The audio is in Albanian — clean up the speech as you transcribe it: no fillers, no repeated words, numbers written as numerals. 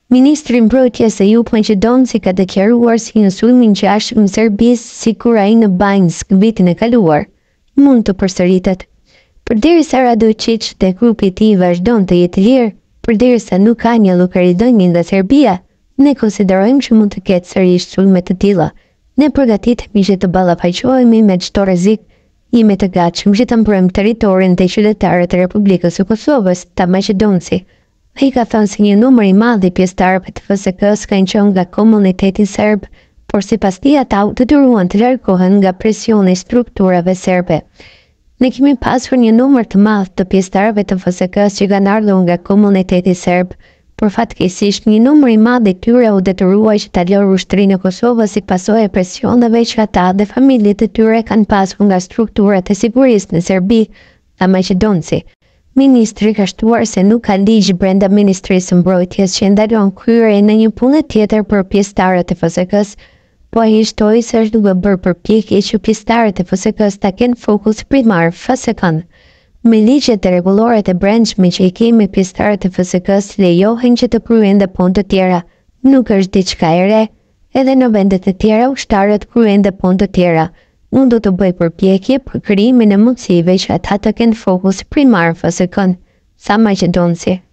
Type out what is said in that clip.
Ministri mbrojtjes e Maqedonësi ka deklaruar si një sulm i ngjashëm në Serbisë sikur ai në Banjsk vitin e kaluar mund të përsëritet. Përderisa Radojčić dhe grupi i tij vazhdon të jetë lirë, përderisa nuk ka një llogaridhënie nga Serbia, ne konsiderojmë që mund të ketë sërish sulme të tilla. Ne përgatitemi që të ballafaqohemi me çdo rrezik. Jemi të gatshëm që të mbrojmë territorin dhe qytetarët e Republikës së Kosovës të Maqedonësi. Ai ka thënë se një numër i madh i pjesëtarëve të FSK-s kanë qenë nga komuniteti serb, por sipas tij ata u detyruan të largohen nga presioni i strukturave serbe. Ne kemi pasur një numër të madh të pjesëtarëve të FSK-s që kanë ardhur nga komuniteti serb, por fatkeqësisht një numër i madh i tyre u detyruai që ta lërë ushtrinë e Kosovës si pasojë e presioneve që ata dhe familjet e tyre kanë pasur nga strukturat e sigurisë në Serbi dhe Maqedonësi. Ministri ka shtuar se nuk ka ligj brenda Ministrisë së Mbrojtjes që ndalon kryerjen në një punë tjetër për pjesëtarët e FSK-s, po ai shtoi se është duke bërë përpjekje që pjesëtarët e FSK-s ta kenë fokus primar FSK-n. Me ligjet e rregulloret e brendshme që i kemi pjesëtarët e FSK-s lejohen që të kryejnë dhe punë të tjera. Nuk është diçka e re, edhe në vendet e tjera ushtarët kryejnë dhe punë të tjera. Unë do të bëj përpjekje për krijimin e mundësive që ata të kenë fokus primar FSK-n, sa Maqedonësi.